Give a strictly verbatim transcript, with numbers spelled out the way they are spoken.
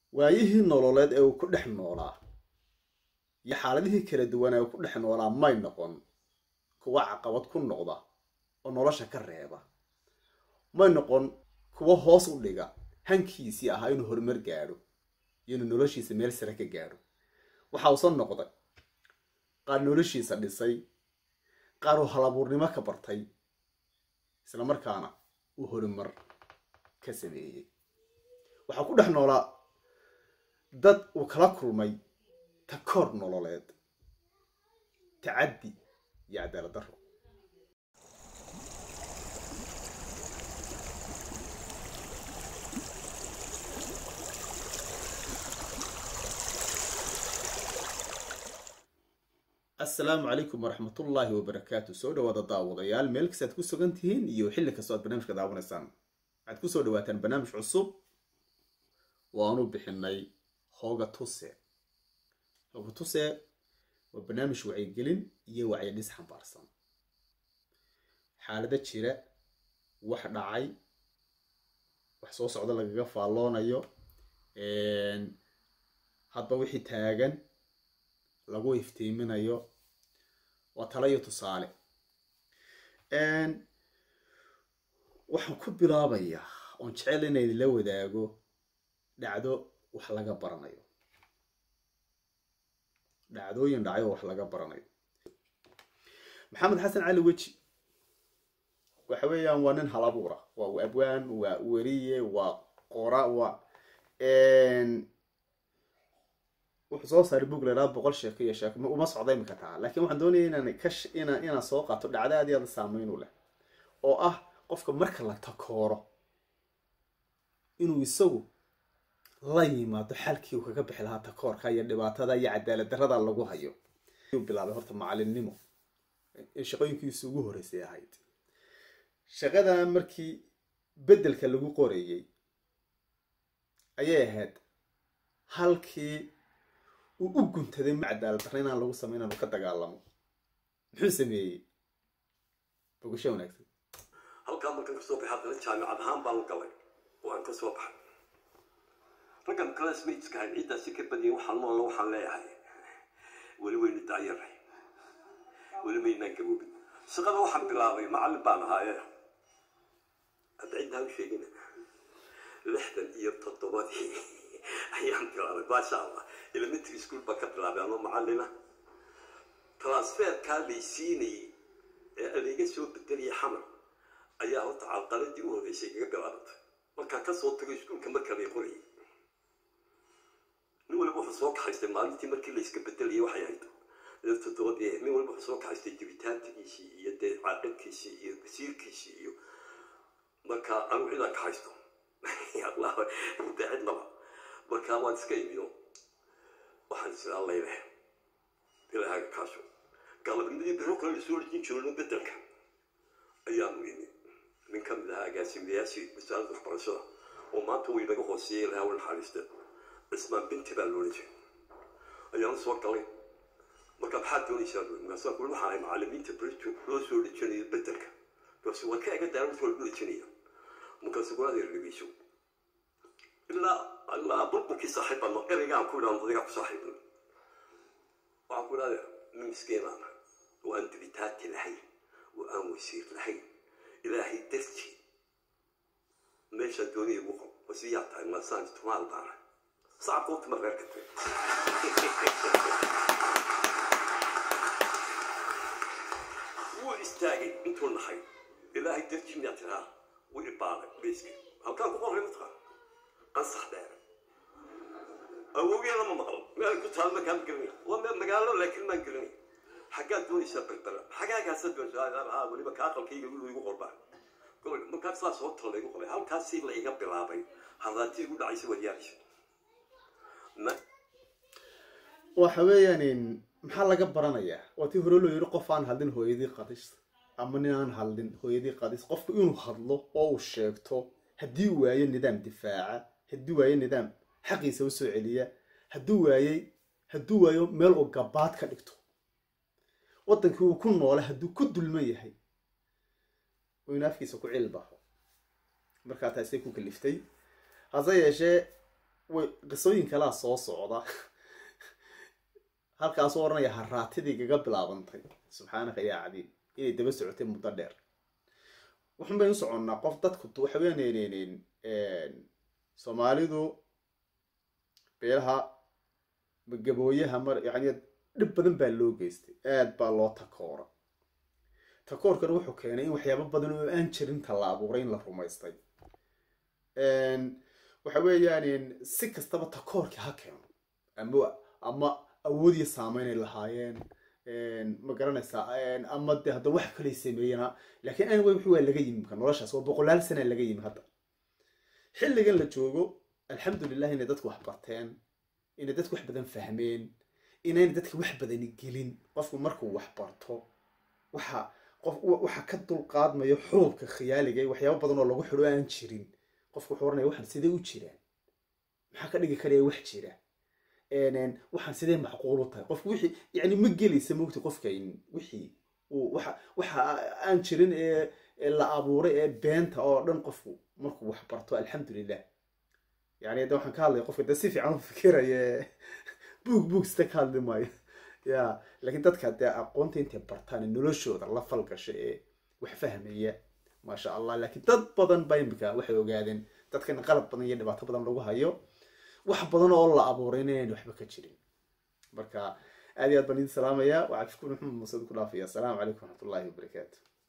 waayihii nololeed ee uu ku dhex noolaa iyo xaaladihii kala duwan ee uu ku dhex noolaa may noqon kuwa caqabad ku noqda oo nolosha ka reeba, may noqon kuwa hoos u dhiga hankiisii ahaa inuu horumar gaadho iyo inuu noloshiisa meel sare ka gaadho. waxa uu soo noqday qaar noloshiisa dhisay, qaar uu halabuurnimo ka bartay, isla markaana uu horumar ka sameeyey. waxa ku dhex noolaa dad uu kala kulmay takoor nololeed, tacaddi iyo cadaalad darro. السلام عليكم ورحمة الله وبركاته. سو دواada daawadayaal meel kasta aad ku sugan tihiin iyo xilli kasta aad barnaamijka daawanaysaan. waxaad ku soo dhawaataan barnaamij cusub waanu bixinay Hooga Tuse. Hooga Tuse waa barnaamij wacyigelin iyo wacyi dhis xambaarsan. xaalada jira, wax dhacay, wax soo socda lagaga faalloonayo, een hadba wixii taagan lagu iftiiminayo waa talo iyo tusaale. een waxaan ku bilaabayaa oon jecel inay la wadaago dhacdo wax laga baranayo, dhacdooyin dhacay wax laga baranayo. maxamed xasan cali weji waxa weeyaan waa nin hal abuur ah, waa abwaan, waa weriye, waa qora, waa een wuxuu soo saaray book leeyahay boqol sheeko iyo sheeko uma socday imika taa, laakiin waxaan doonayaa inaan kash inaan inaan soo qaato dhacdo aad iyo aad saameyn u leh oo ah qofka marka la takooro inuu isagu la yimaado xalkii uu kaga bixi lahaa takoorka iyo dhibaatada iyo cadaalad darrada lagu hayo. uu bilaabay horta macallinnimo ee shaqooyinkiisa ugu horeysay ahayd. shaqada markii bedelka lagu qorayay ayay ahayd halkii uu u guntaday cadaalad darro inaan lagu sameyn inuu ka dagaalamo. muxuu sameeyey? bogasho wanaagsan. halkaa markaan kasoo baxay haddana jaamacad ahaan baan u galay oo aan kasoo baxay. raggan classmateska ahayd ciiddaasi ka badiyay waxaan noolo waxaan leeyahay weli weyni daayaray, weli maynaan gaboobin. shaqada waxaan bilaabay macallin baan ahaaye hadda cidnaa u sheegina lixdan iyo toddobadii ayaan bilaabay maasha allah. elementary school baan ka bilaabay anoo macallina. transferkaa laysiinayay ee adeega soo bedelaya xamar ayaa horta calqaladii u horeysay kaga bilaabantay. markaan kasoo tagay iskuulka marka lay qorayay nin waliba wuxuu soo kaxaystay maalintii markii layska bedelayay waxay ahayd toddobadii. nin waliba wuxuu soo kaxaystay jiritaantigiisii iyo dee caaqilkiisii iyo wasiirkiisii iyo markaa anu cidaan kaxaysto allah dee cidnaba markaa waan iska imiyo waxaan isla leeyahay ilaahay kaasho galabnimada biro kale la soo dhigin jiro bedelka ayaan weynay. nin ka mid ah agaasimayaashii wasaaradda waxbarashada oo maanta way naga hooseeyay ilaahay u naxariista ismaan binti baa loo leeyahay ayaan soo galay. marka maxaad doonaysaa? markaasaan ku waxaan ahay macallimiinta bridge loo soo dhijinayo bedelka bas waa ka eega daarad soo dhijinayo. markaas ku adeer dhigayso ilaa ilaa burburkii saaxiib baan ereygaan ku idhaan adiga ku saaxiibna waxaan ku idhahdaa nin miskiinaan oo aan dibitaati lahayn oo aan wasiir lahayn ilaahay dartii meeshaan doonaya ugu qob wasiyaa tahay maasaan tumaal baana sacabka utuma reerka tay wuu istaagay intuu nahay ilaahay dartii miyaa tiraa wuu ibaaday beyska halkaan ku qorray mataqaan qansax dheer awowgii lama maqlo meel ku taal makaan gelin waa magaalo laakiin maan gelin. xaggaad doonaysaa berbera xagaagaasaad doonaysaa weliba ka aqalkayga igu qorbaan gobol markaa saas oo tala igu qoray halkaasii la iga bilaabay hadaatii igu dhacaysa wadyaalaysa. waxa weeyaan maxaa laga baranayaa? waa tii hore loo yiri qof aan hadlin hooyadii qadis ama nin aan hadlin hooyadii qadis. qofku inuu hadlo oo uu sheegto haddii waayo nidaam difaaca, haddii waayo nidaam xaqiisa u soo celiya, haddii waayay haddii waayo meel uu gabaad ka dhigto wadankii uu ku noolaa hadduu ku dulman yahay oo inaafkiisa ku cilbaxo markaa taasay ku kaliftay. hase yeeshee way qisooyin kalaa soo socda halkaasoo oranaya haraatidii gaga bilaabantay subxaanaka yaa cadiim inay daba socotay muddo dheer waxaan baynu soconnaa qof dadku waxa weyneeneen Soomaalidu beelaha gabooyaha mar yani dhib badan baa loo geystay aad baa loo takoora takoorkan wuxuu keenay in waxyaabo badan oo aan jirin la abuuray in la rumaystay een waxa weeyaan si kastaba takoorka ha keeno ama ama awood iyo saameyn ay lahaayeen een ma garanaysaa een ama hadda wax kale sameeyana laakiin aan way wixii waa laga yimid noloshaas oo boqolaal sano laga yimid hadda xilligan la joogo alxamdulillah in dadku wax barteen in dadku wax badan fahmeen inay dadku wax badan gelin qofku markuu wax barto waxa qof waxa ka dul qaadmayo xoobka khiyaaliga waxyaabo badan oo lagu xiro aan jirin qofku wuxuu oranaya waxan sidee u jiraan maxaa ka dhigi kara wax jira een waxan sidee macquul u tahay qofku wixii yani ma gelaysa moogti qofka in wixii waxa waxa aan jirin ee la abuuray ee beenta oo dhan qofku markuu wax barto alxamdulillah يعني ده وحن كهذا يقف ده سيف عنه فكرة يا بوك بوك استكهل دماي يا لكن ده كده أقونت أنت برتان إنه لو شو ده الله فلك شيء وحفهم هي ما شاء الله لكن ده بدن باين بك وحي وقاعدين ده كان غلط بدن يدي بعد بدن لوجها يو وح بدن الله أبورينين وحبك تشرين بركة هذه بدن السلام يا وعافكم محمد مصدق الله فيها السلام عليكم ورحمة الله وبركاته.